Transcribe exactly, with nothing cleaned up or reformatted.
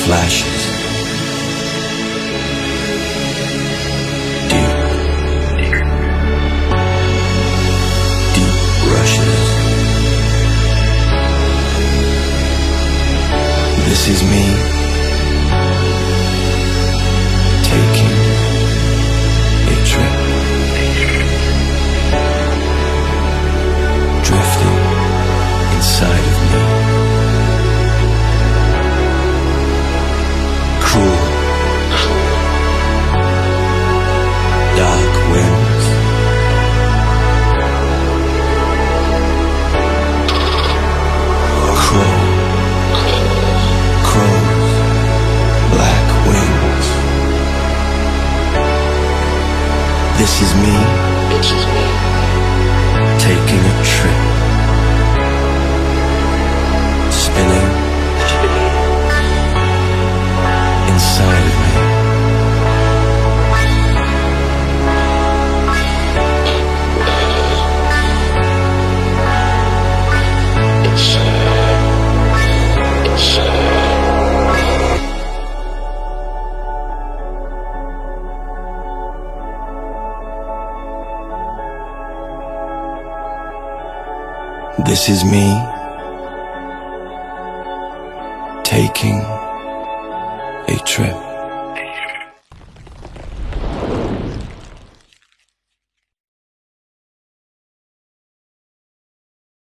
flashes, deep, deep rushes. This is me taking a trip, drifting inside of me. Cruel, dark winds, crow, crows, black wings. This is me taking a trip, spinning inside of me. This is me taking a trip.